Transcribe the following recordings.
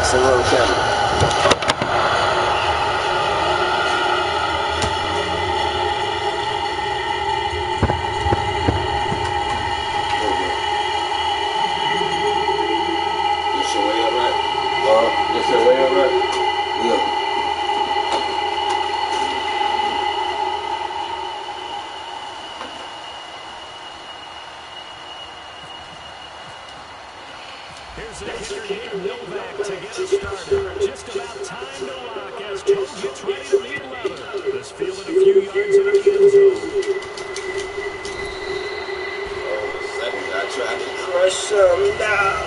Jackson on camera. Here's the kicker, Nick Novak, to get us started. Just about time to lock as Toe gets ready to meet Leather. This fielded a few yards into the end zone. Oh, second guy tried to crush him down.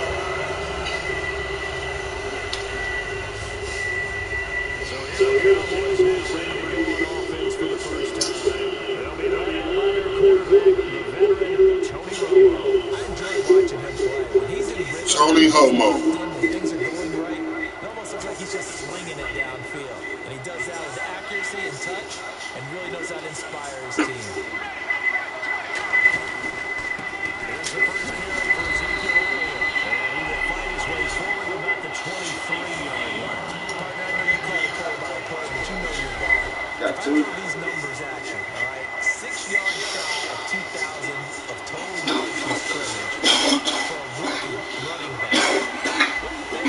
So here the Cowboys now ready to go on offense for the first time. They'll be led by their quarterback, the veteran Tony Romo. I enjoy watching him play. When he's in rhythm, Tony Homo. when things are going right, it almost looks like he's just slinging it downfield. And he does that with accuracy and touch and really knows how to inspire his team. Here's the first carry for Ezekiel Elliott. And he will fight his way forward to about the 23-yard line. Partner, I know you call the play by play, but you know your ball. Got If I two. throw these numbers at you, all right? 6 yards shy of 2,000 of total yards from scrimmage for a rookie running back. What do you think?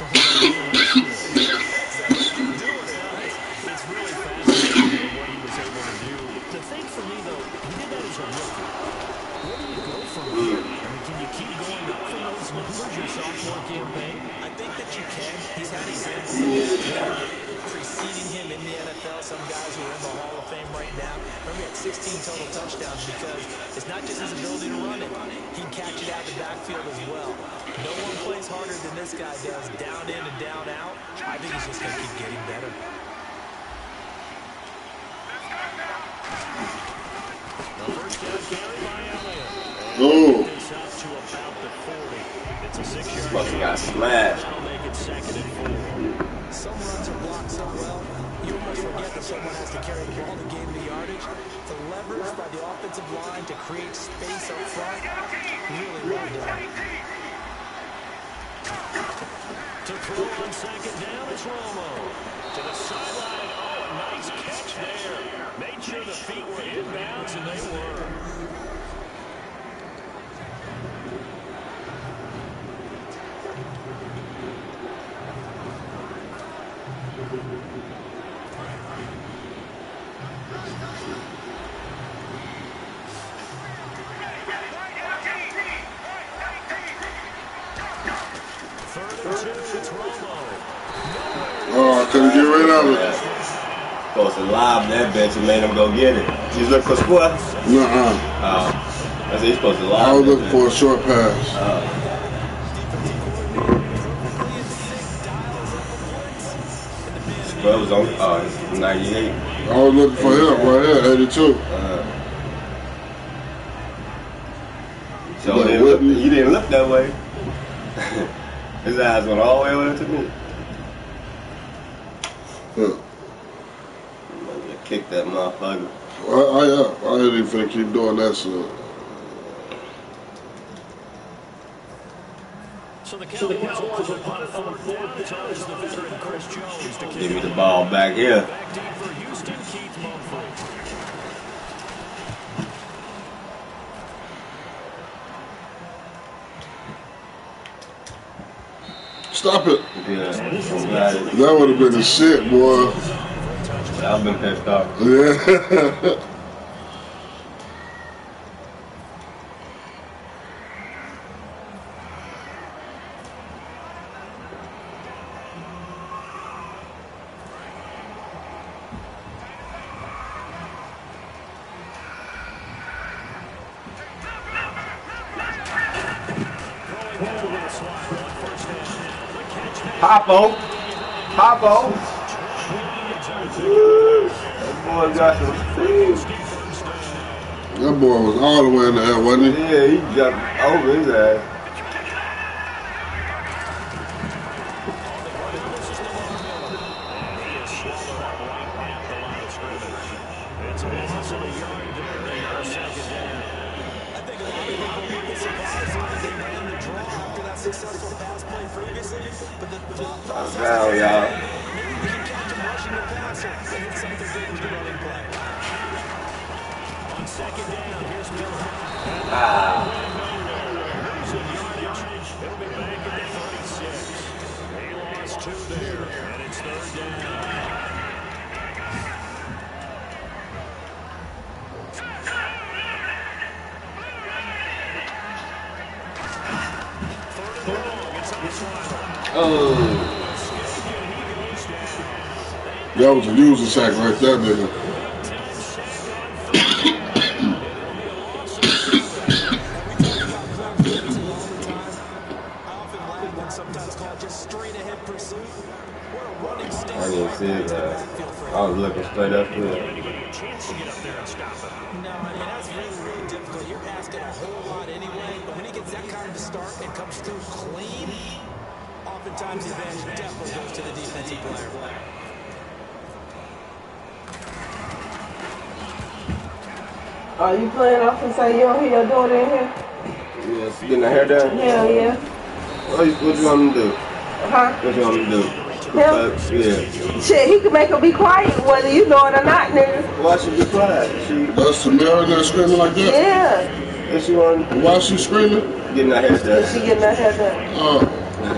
It's really fascinating what he was able to do. The thing for me, though, he did that as a rookie. Where do you go from here? I mean, can you keep going up from those numbers your sophomore campaign? I think that you can. He's had examples of that preceding him in the NFL. Some guys who are in the Hall of Fame right now. Remember, he had 16 total touchdowns because it's not just his ability to run it. He can catch it out of the backfield as well. No one plays harder than this guy does, down in and down out. I think he's just going to keep getting better. The first down carry by Elliott. Oh. It's up to about the 40. It's a 6-yard Must have gain. got smashed. That'll make it 2nd and 4. Some runs are blocked so well, you almost forget that someone has to carry the ball to gain the yardage. The leverage by the offensive line to create space up front, really well done. To throw on 2nd down is Romo. To the sideline. Oh, a nice catch there. Made sure the feet were inbounds, and they were. It's Romo. Oh, I couldn't get rid of it. Supposed to lob that bitch and made him go get it. He's looking for squat. Nuh-uh. I said he's supposed to lob. I was that looking bitch. for a short pass. Bro was on 98. I was looking for him right here, 82. So Yeah, he didn't look that way. His eyes went all the way over to me. Huh. Kick that motherfucker. I didn't even think keep doing that shit. So the Cowboys will put upon 4th down. Charges the veteran Chris Jones to kick. Give me the ball back here. Back deep for Houston, Keith Mumford. Stop it. Yeah, I'm glad it- That would have been the shit, boy. I've been pissed off. Yeah. Popo. Popo. That boy got some speed. That boy was all the way in the air, wasn't he? Yeah, he jumped over his ass. I think a lot of people would be surprised if they ran the draw after that successful pass play previously, but the thought process Now, y'all. maybe we can catch him rushing the passer and hit something big with the running play. On second down, here's Miller. Losing yardage. He'll be back at the 36. He lost 2 there, and it's third down. That was a user sack right there, nigga. I didn't see it. I was looking straight up to it. No, I mean, that's really, really difficult. You're asking a whole lot anyway, but when he gets that kind of a start and comes through clean, oftentimes the advantage definitely goes to the defensive player. Are you playing off and say you don't hear your daughter in here? Yeah, getting her hair done? Hell yeah. What you want me to do? Huh? What you want me to do? Yeah. Shit, he can make her be quiet whether you know it or not, nigga. Why she be quiet? That's Tamara there screaming like that? Yeah. What she want? Why she screaming? Getting her hair done. She getting her hair done. Oh.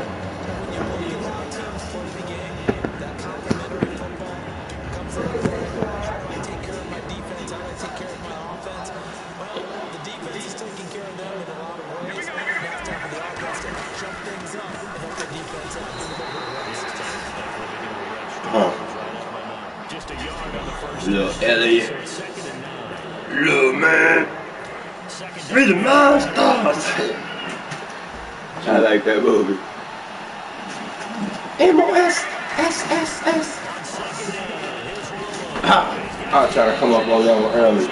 Little Elliot. Little man. Be the monsters. I like that movie. MOS. I was trying to come up on that one early.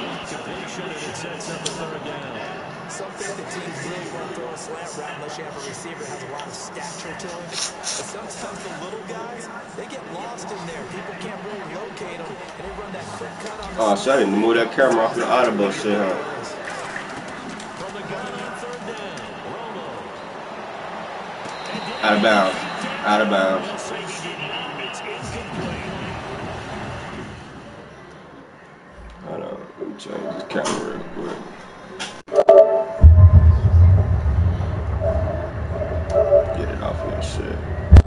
Something the teams really won't throw a slant route unless you have a receiver that has a lot of stature to him. But sometimes the little guys, they get lost in there. People can't really locate them, and they run that quick cut on the Oh, shit, I didn't move that camera off the audible shit, huh? From the gun on third down, Romo. Out of bounds. Out of bounds. It's incomplete. Hold on, let me change this camera real quick. Get it off of your shit.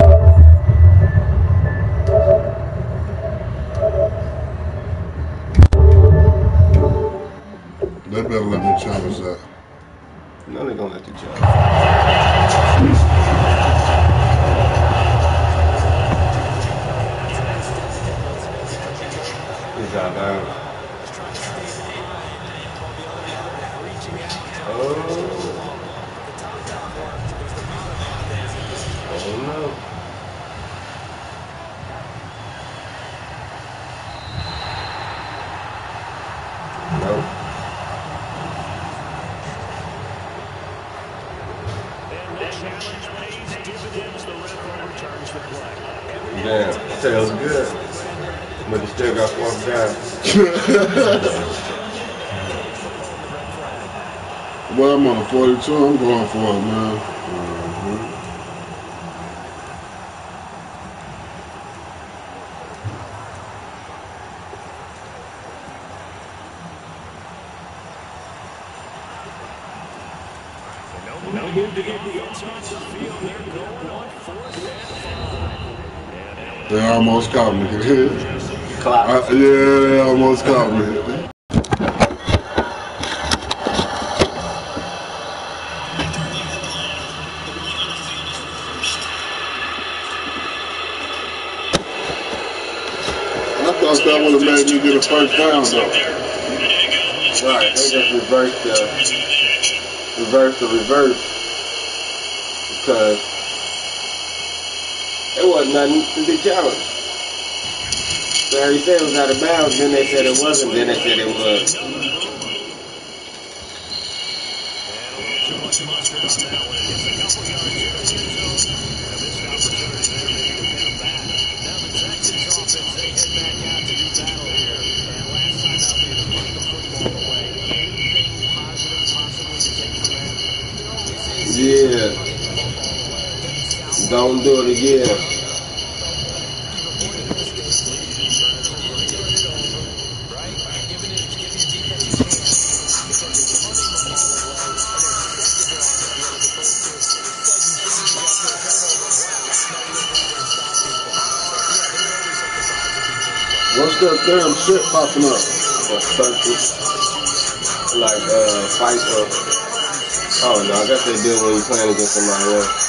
They better let me challenge that. No, they're gonna let you jump. Good job, man. Oh no. Nope. And the challenge pays dividends. The referee returns the play. Damn, tails good. But you still got 4th down. Well, I'm on a 42. I'm going for it, man. No move to get the offense off the field. They're going on 4th and 5. They almost caught me. Clap. Yeah, they almost caught me. I thought that would have made me get a first down, though. Right, they just reversed the reverse. Because it wasn't nothing to be challenged. So he said it was out of bounds, then they said it wasn't, then they said it was. Yeah. Don't do it again. What's that damn shit popping up? Circles. Like fight or oh no, I guess they do when you're playing against somebody else.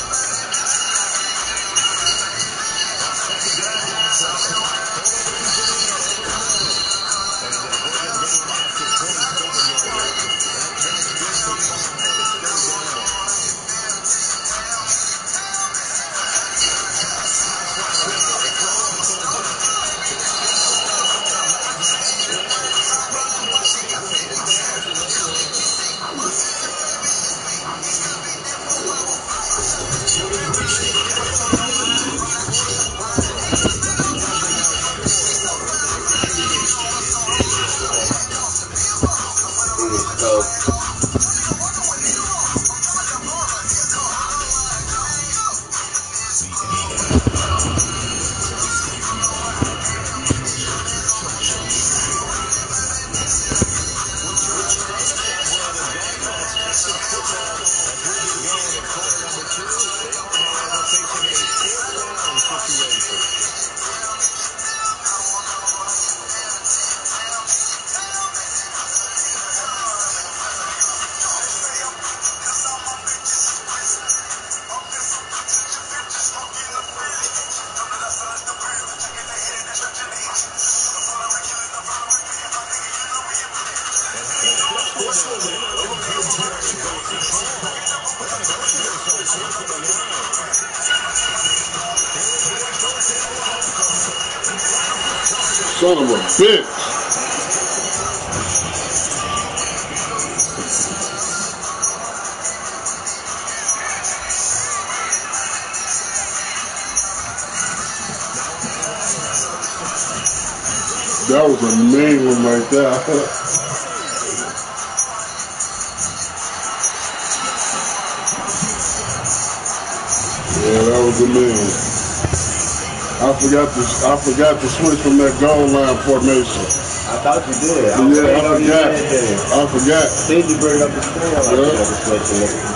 Son of a bitch. That was a mean one right there. Yeah, that was a mean one. I forgot to switch from that goal line formation. I thought you did. I forgot. Did you bring up the screen? I like to switch it.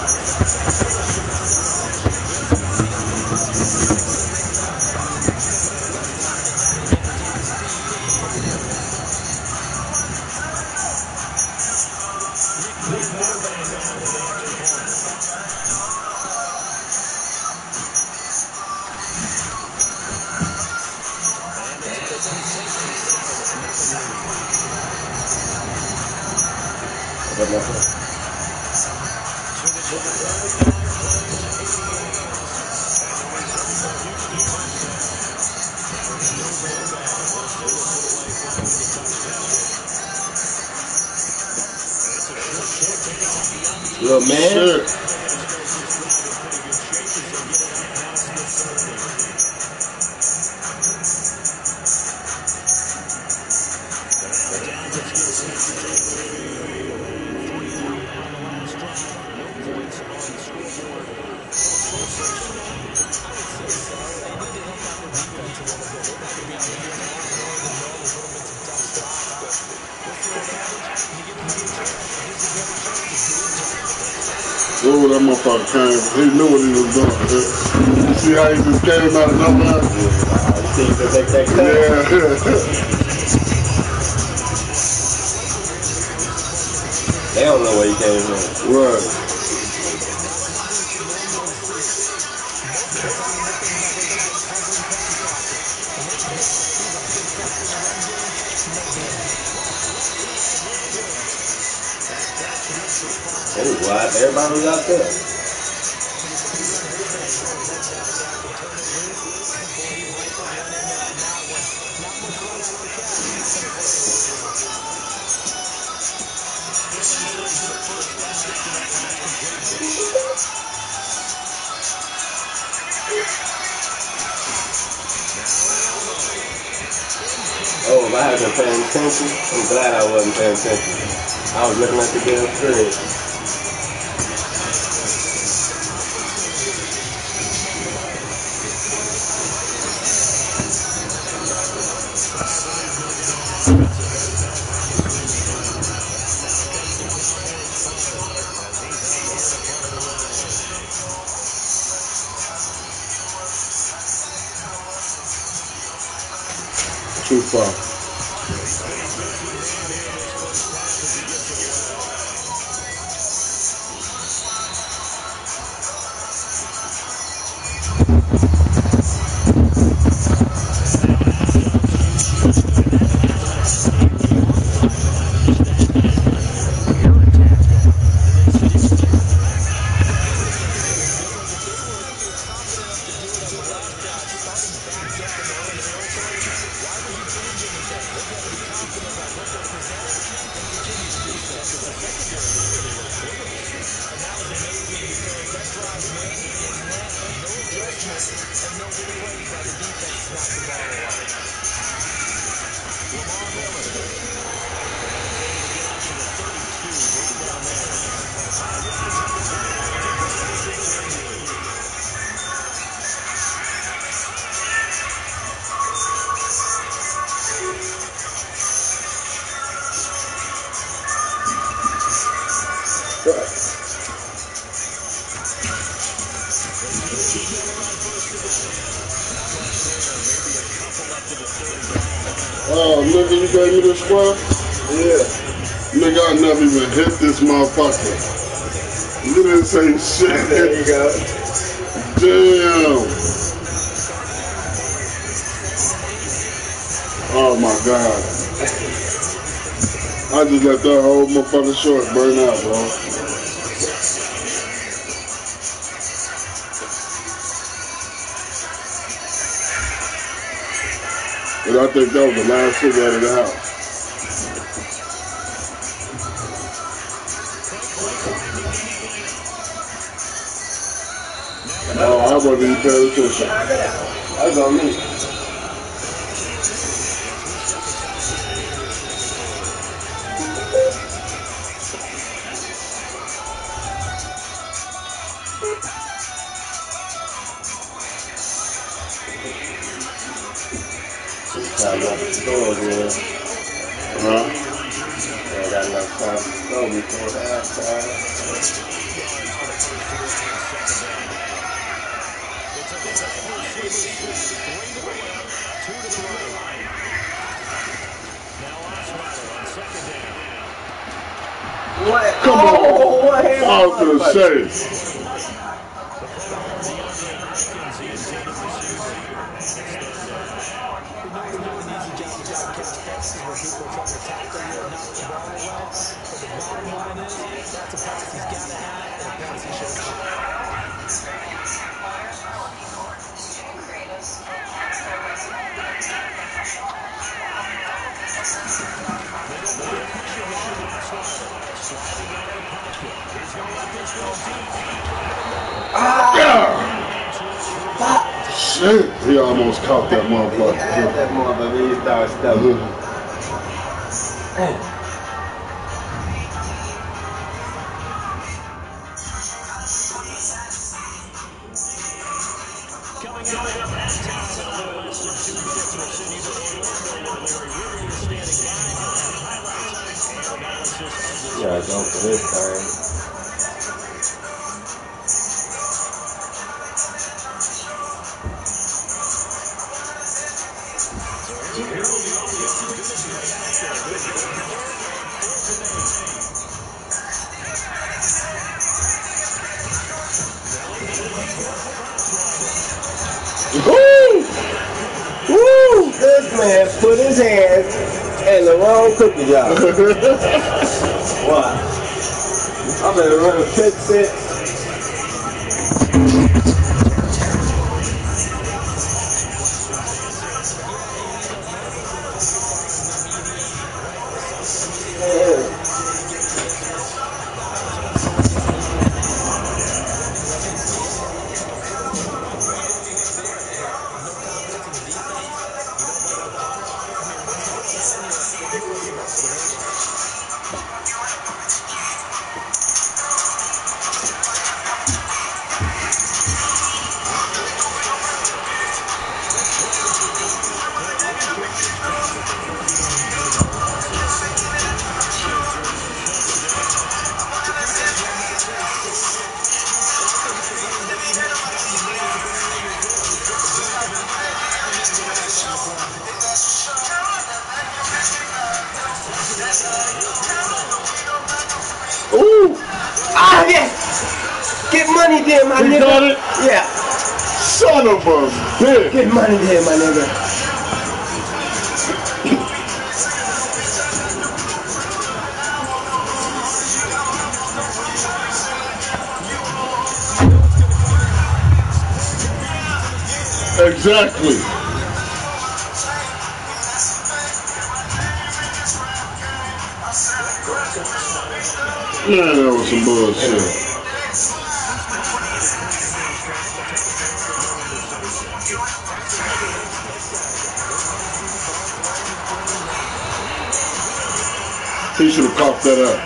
Little man. Sure. Oh, that motherfucker came. He knew what he was doing. You see how he just came out of nowhere? Yeah. They don't know where he came from. Right. Everybody was out there. Oh, if I had been paying attention, I'm glad I wasn't paying attention. I was looking at the damn screen. foul. Oh, nigga, you gave me the square? Yeah. Nigga, I never even hit this motherfucker. You didn't say shit. There you go. Damn. Oh my God. I just let that whole motherfucking short burn out, bro. But I think that was the last cigarette in the house. Oh, I wasn't even paying attention. That's on me. Time at the store again. Huh? I got enough time to go before halftime. What? Come on. What hand? I was gonna say. Shit, he almost caught that motherfucker. He had that motherfucker. He started stubbing. Yeah, go for this thing. Woo! This man put his hands in the wrong cookie jar. What? I'm gonna run a pick six. Ah, yes! Get money there, my nigga. Got it? Yeah. Son of a bitch. Get money there, my nigga. Exactly. Man, that was some bullshit. He should have coughed that up.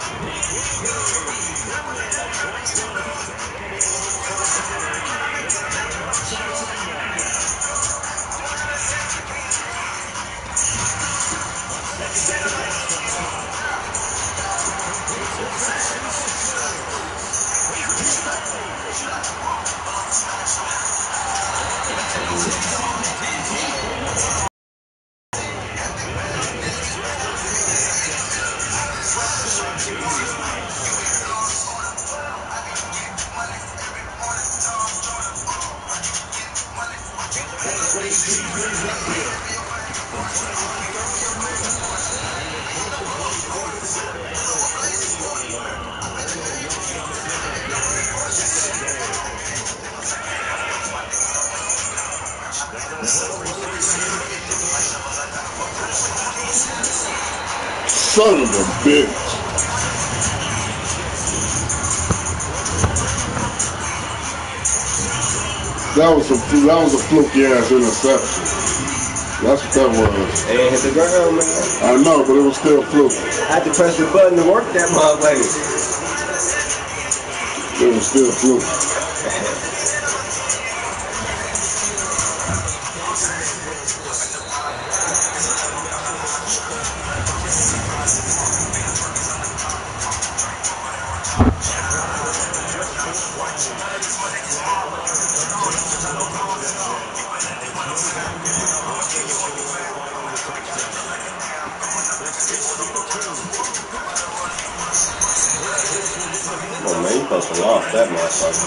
Son of a bitch. That was a fluky ass interception. That's what that was. It ain't hit the ground, man. I know, but it was still fluky. I had to press the button to work that motherfucker. It was still fluky. Oh man, you supposed to lost that motherfucker.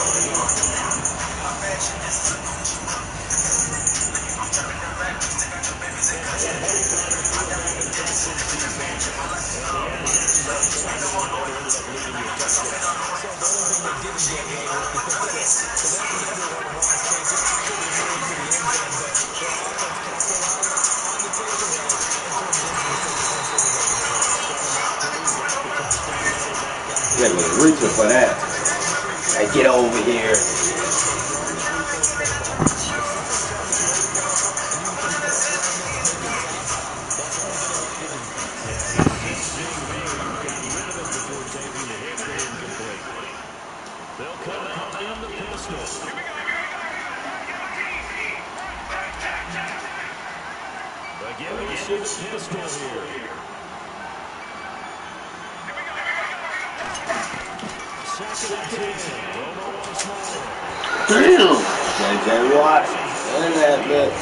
Yeah, was reaching for that. Hey, get over here. They'll come out in the pistol. Again, we see the pistol here. Second and 10. Romo once more. Damn. J.J. Watt. And that bitch.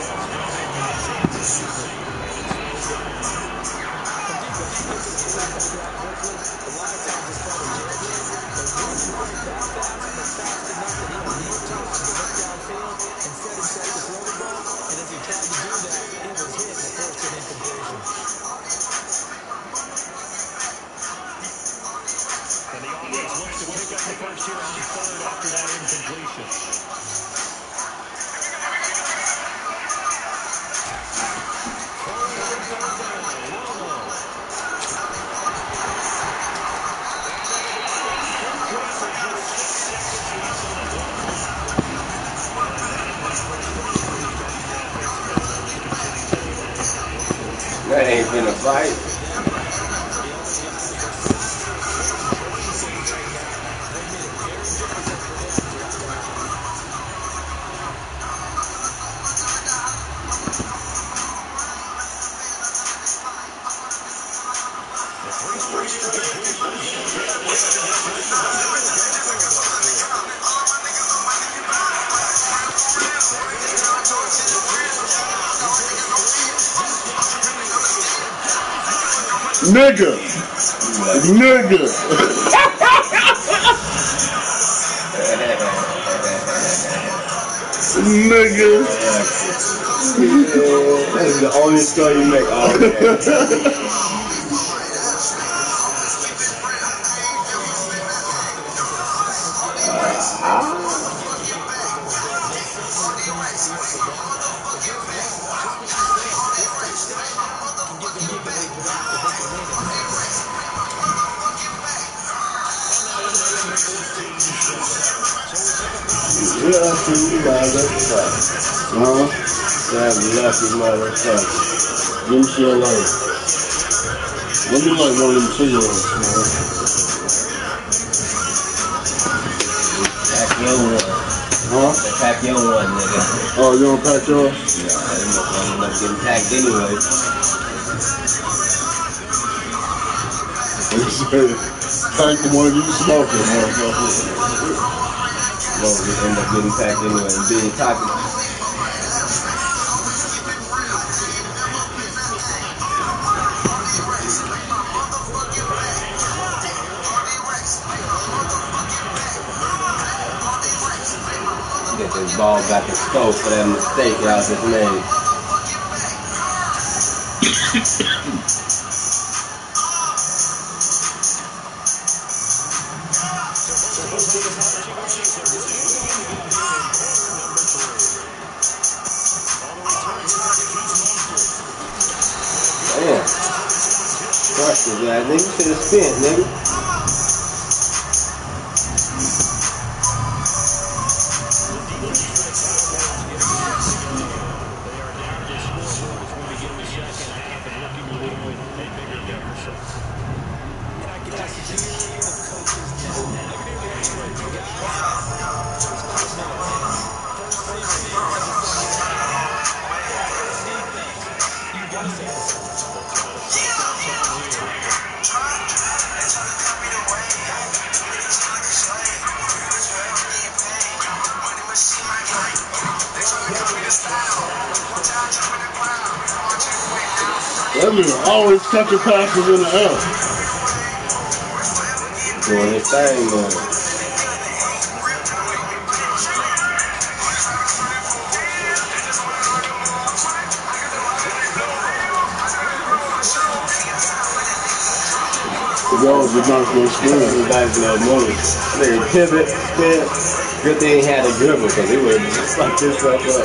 And the offense looks to pick up the first here on third after that incompletion. That ain't been a fight. Nigga. Nigga. Yeah, that is the only score you make all day. Lucky motherfucker. Huh? That lucky motherfucker. Let me see your life. Let me like one of them cigarettes, man. Pack your one. Huh? Pack your one, nigga. Oh, you don't pack yours? Nah, that motherfucker not getting packed anyway. They say, pack the one you smoking, motherfucker. Well, we end up getting packed anyway and being toxic. Get this ball back in scope for that mistake y'all just made. Damn. Crushed his ass, nigga. You should have spent, nigga. That nigga always catching passes in the air. Doing his thing, man. That was a nice little spin. Nice little move. Nigga pivot, spin. Good thing he had a dribble because he would have just fucked himself up.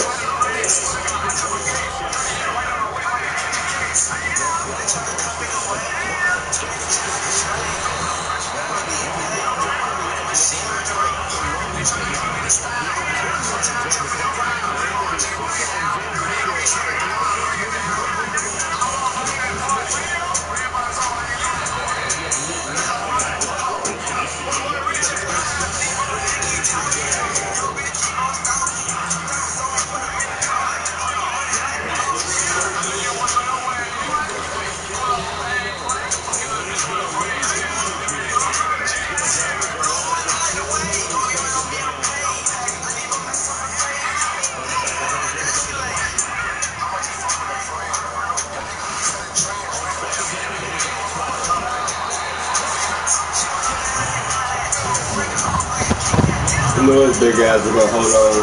You know his big ass are gonna hold on.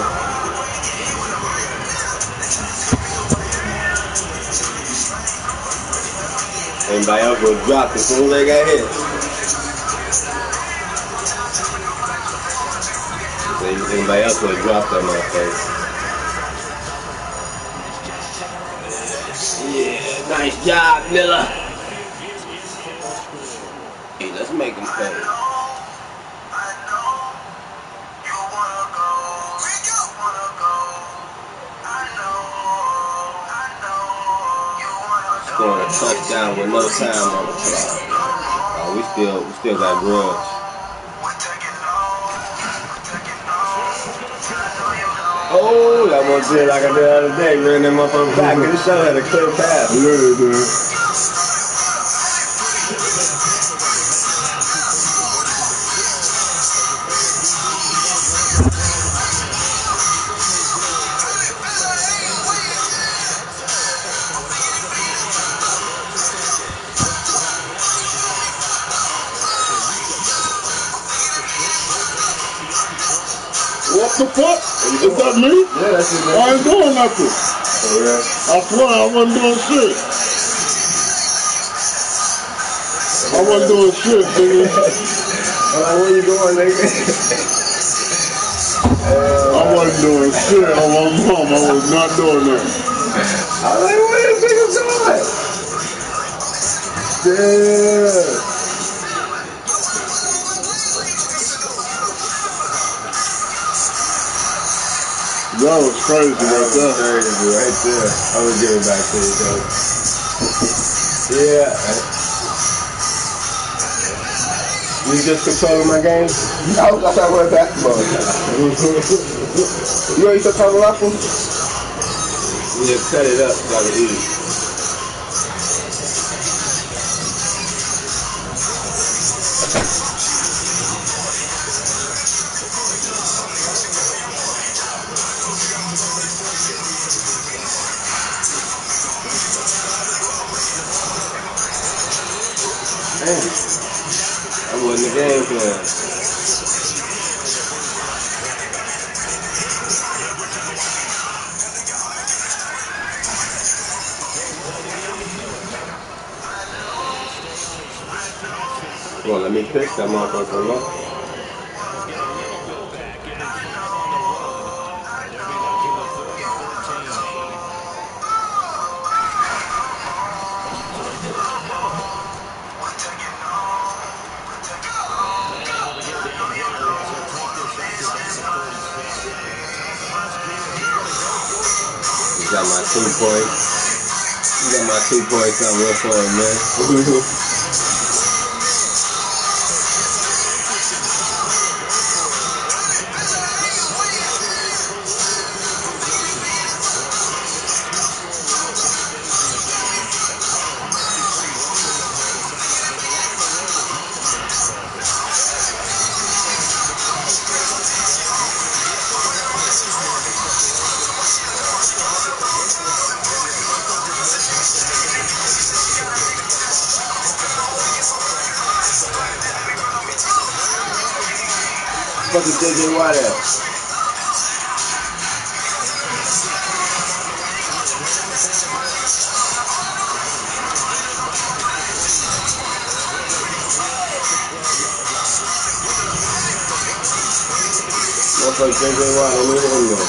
Anybody else would have dropped as soon as they got hit. Anybody else would have dropped that motherfucker. Yeah, nice job, Miller. Hey, let's make him pay. Scoring a touchdown with no time on the clock. Oh, we still got grudge. Oh, that one did like I did the other day, ran that motherfucker back and the show had a clear pass. Yeah, dude. Whoop. the fuck? Is that me? Yeah, that's it. I ain't doing nothing. For real? I swear I wasn't doing shit. I wasn't doing shit, nigga. Where you going, nigga? I wasn't doing shit on my mom. I was not doing that. I was like, where this nigga going? Damn. That was crazy That right was there. crazy right there. I was getting back to you, though. Yeah. You just controlling my game? I was like, I went basketball. You already took time off? You just cut it up so I can eat it. Damn. I wasn't the game plan. Well, let me pick that motherfucker up. Got my 2 points. You got my 2 points on real for him, man. What is JJ Watt at? Motherfucker JJ Watt, I'm in there.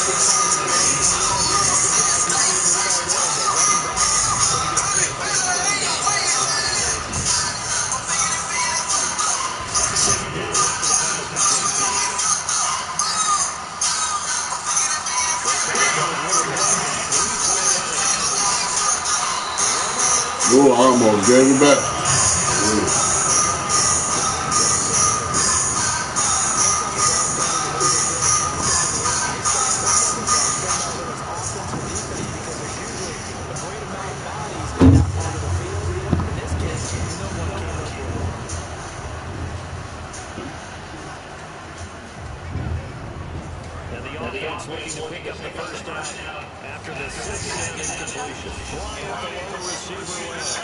Ooh, I almost gave it back. Looking to pick up the first down after the 6th incompletion. One with the low receiver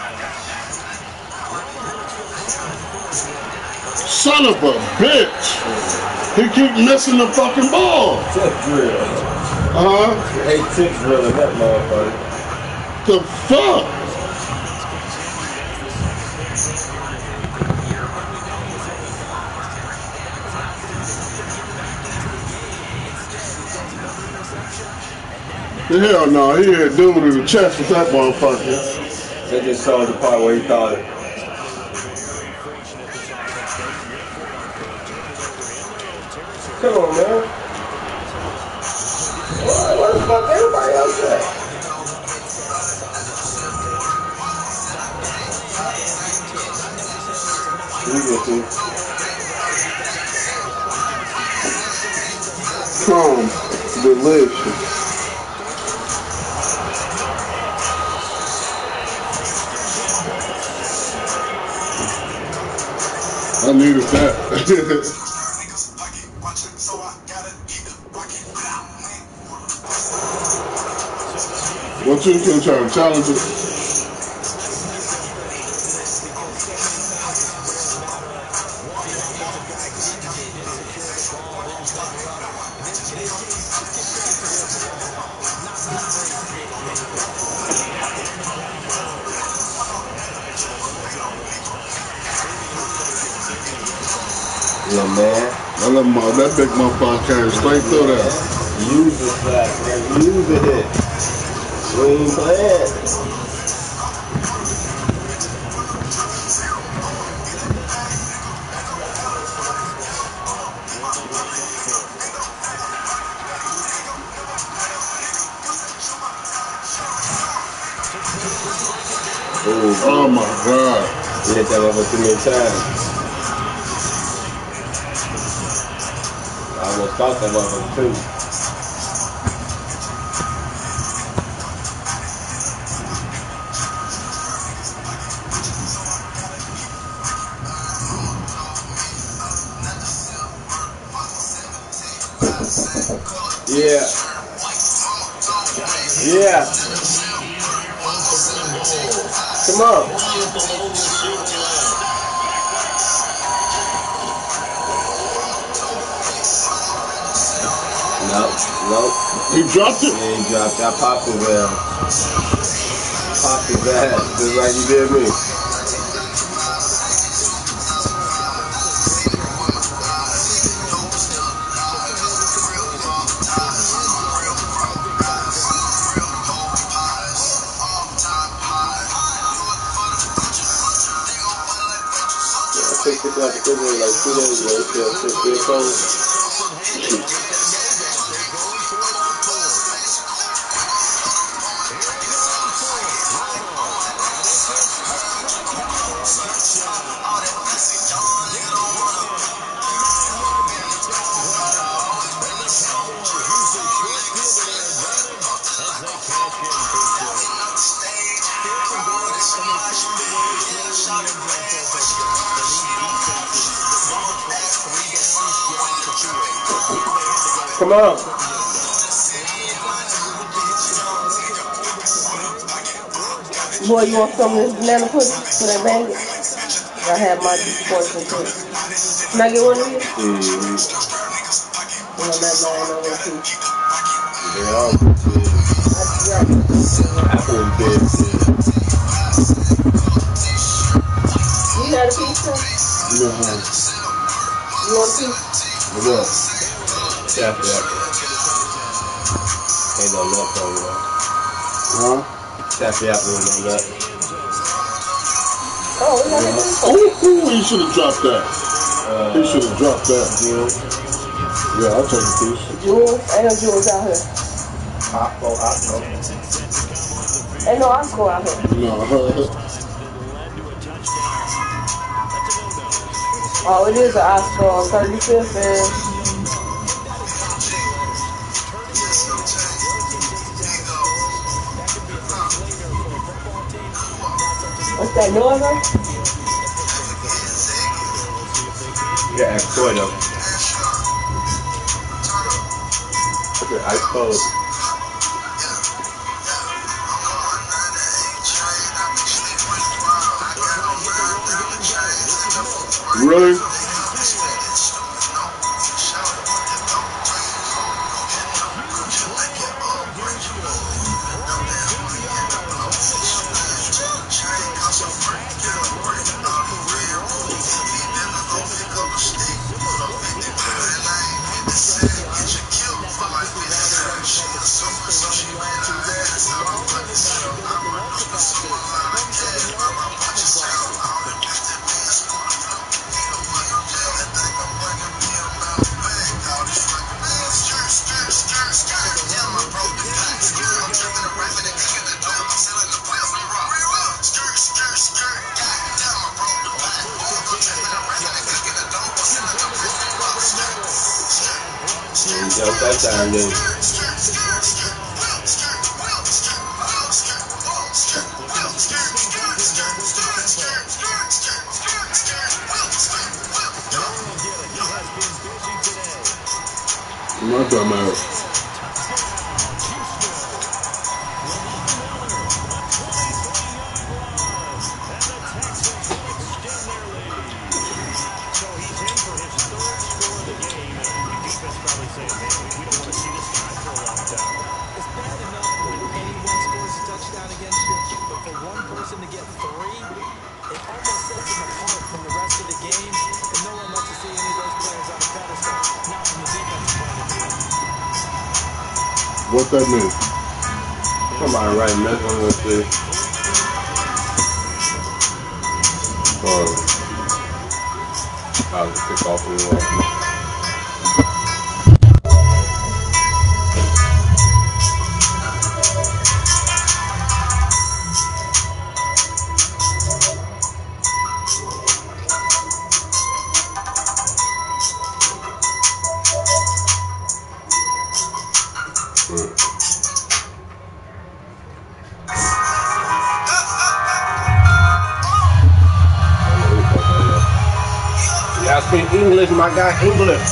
Son of a bitch! He keep missing the fucking ball. Tip drill. Hey, tip drilling that motherfucker. The fuck? Hell no, he hit dude in the chest with that motherfucker. They just saw the part where he thought it. Come on, man. What the fuck everybody else at? You get to. Delicious. I needed that. What you can try to challenge it? This Little man. I love my, that big motherfucker came straight through there. Use the flat, man. Use it. We ain't playing. Oh my God. You hit that over too many times. I almost caught that motherfucker too. Yeah. Yeah. Come on. Nope. He dropped it? Yeah, he dropped it. I popped his ass. Popped his ass, just like you did me. I picked this up like 2 days ago. It's still cold. Come on. Boy, you want some of this banana pudding for that bag? I have my portion too. Can I get one of these? Well, that man over too. They all good. Apple is big. You got a piece too? No. You want a piece? What up? Yeah. Ain't no nut on there. Huh? Taffy apple and no nut. Oh, we got a piece. Oh, he should have dropped that. He should have dropped that. Yeah, I'll take a piece. Jules? Ain't no Jules out here. Aqua. Ain't no Osco out here. No. Oh, it is an Osco on 35th and... What's that, Northern? Yeah, and soy though. Okay, ice cold. Really? Jump that time, dude. My dumb ass. To get 3, it almost sets him apart from the rest of the game, and no one wants to see any of those players on a pedestal. Not from the defensive point of view. What that mean? Somebody writing that on the thing. I'll just pick off the wall. I speak English, my guy, English.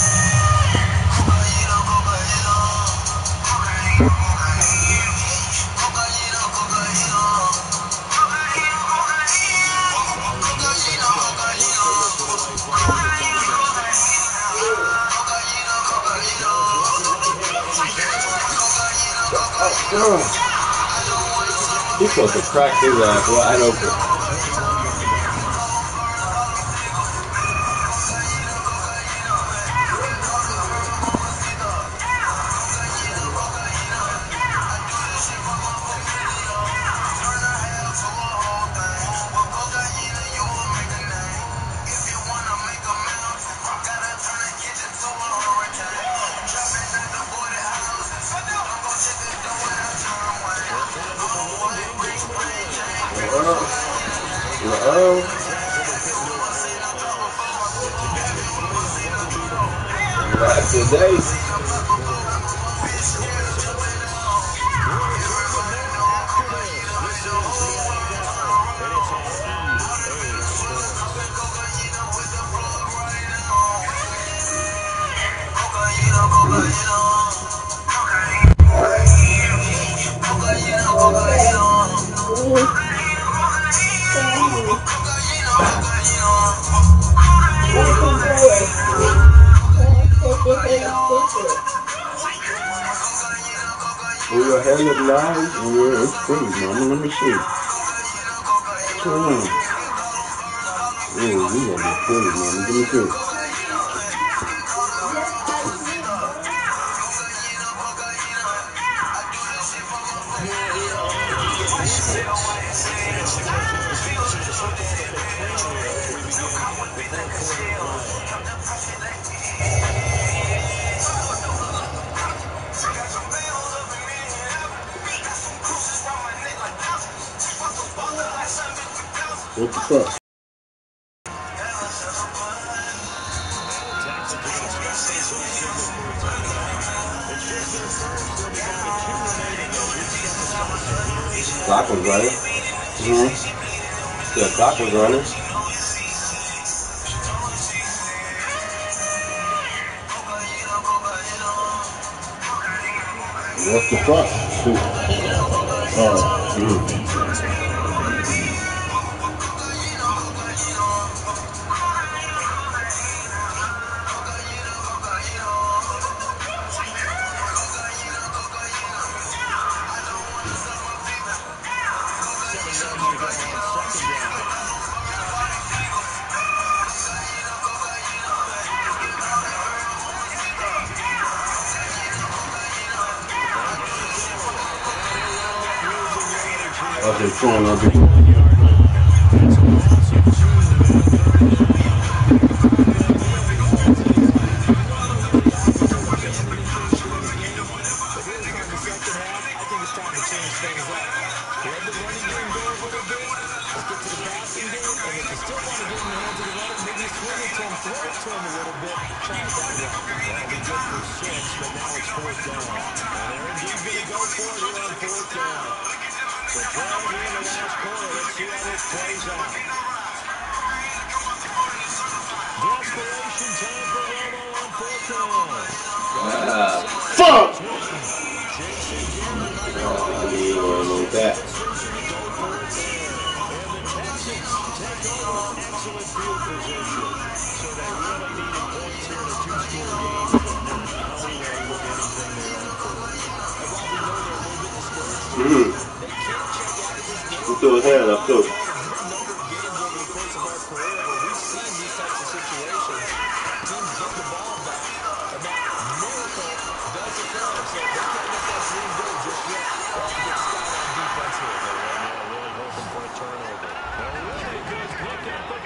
He's supposed to crack his ass wide open. Not today. Oh, your hair look nice. Yeah, it's pretty, mama. Let me see. Yeah, you gonna be pretty, mama. Let me see. What the fuck? Clock was running. The clock was running. What the fuck? Oh, okay, phone, I'll be. Fuck! That. He threw his hand up too.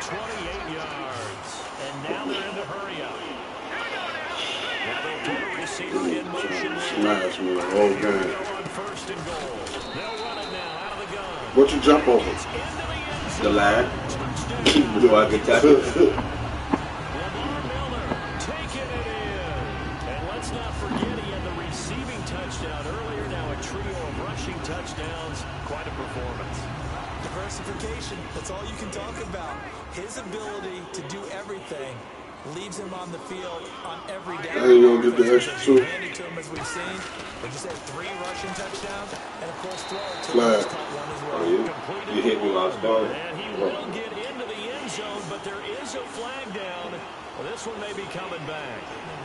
28 yards. And now they're in the hurry up. Now they'll put a receiver in motion. Smash me the whole game. On first and goal. They'll run it now out of the gun. What you jump over? The line. Do I get that? Lamar Miller taking it in. And let's not forget he had the receiving touchdown earlier. Now a trio of rushing touchdowns. Quite a performance. Diversification, that's all you can talk about. His ability to do everything leaves him on the field on every down. Hey, you gonna get the extra two? Handed to him, as we've seen. But you said 3 rushing touchdowns, and of course, throw to Flag. him. Caught one as well. Oh, you hit me while I was gone. And he will get into the end zone, but there is a flag down. Well, this one may be coming back.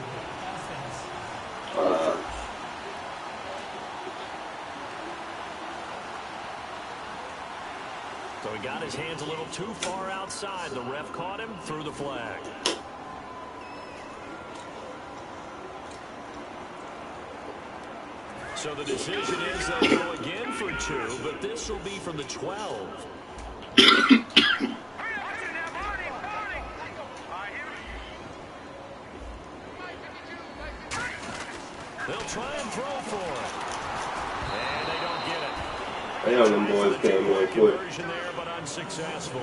So he got his hands a little too far outside. The ref caught him, threw the flag. So the decision is they'll go again for 2, but this will be from the 12. They'll try and throw for it. And they don't get it. I know them boys came real quick. Conversion there, but unsuccessful.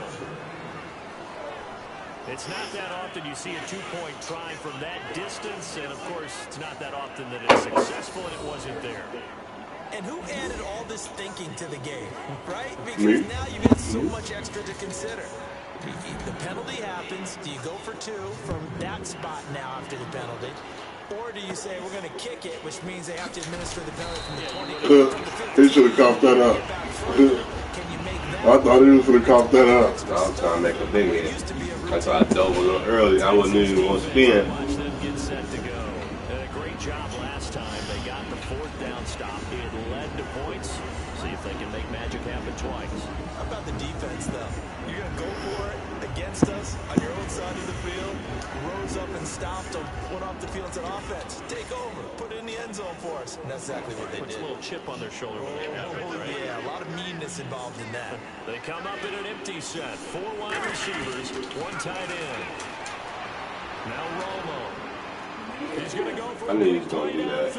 It's not that often you see a 2-point try from that distance, and of course, it's not that often that it's successful, and it wasn't there. And who added all this thinking to the game, right? Because now you've got so much extra to consider. The penalty happens. Do you go for 2 from that spot now after the penalty? Or do you say, we're going to kick it, which means they have to administer the penalty from the 20. He should have coughed that up. Can you make that? I thought he was going to cough that up. I was trying to make a big hit. That's why I dove a little early. I wasn't even going to spin. Watch them get set to go. Did a great job last time. They got the 4th down stop. It led to points. See if they can make magic happen twice. How about the defense, though? You're going to go for it against us on your own side of the field. Rose up and stopped them. Went off the field to offense. Take over. Put it in the end zone for us. And that's exactly what they Puts did. a little chip on their shoulder when they have it, right? Yeah, a lot of meanness involved in that. They come up in an empty set. 4 wide receivers, 1 tight end. Now Romo. He's going to go for I knew he was going to do that.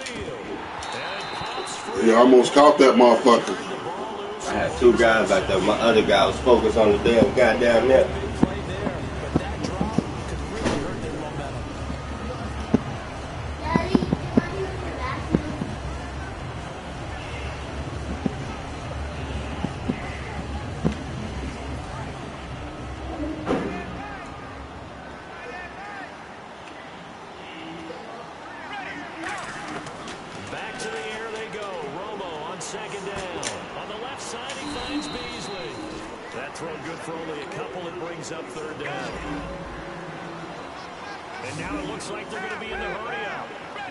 He almost caught that motherfucker. I had 2 guys back there. My other guy was focused on the damn goddamn net. Play there, but that drop could really hurt their momentum. Back to the air they go. Romo on 2nd down. On the left side, he finds Beasley. That throw good for only a couple. It brings up 3rd down. And now it looks like they're going to be in the hurry up.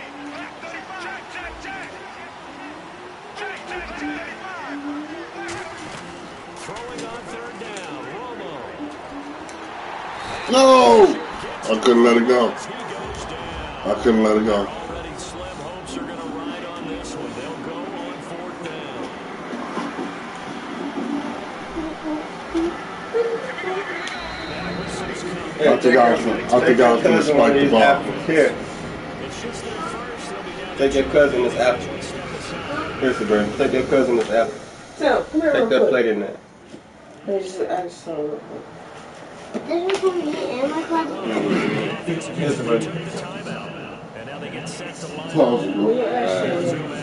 Throwing on 3rd down. Romo. No! I couldn't let it go. He goes down. I couldn't let it go. Already slim hopes are going to ride on this one. They'll go on 4th down. I think I was going to spike the ball. Here, It's just their first. They'll be down take your cousin this apple. Here's the bird. Take your cousin this apple. So, come here Take real that quick. plate in there. I just saw it real quick. This is for me and my cousin. Here's the bird. the timeout. And now they get set to line. Plausible. Where your ass is? Zoom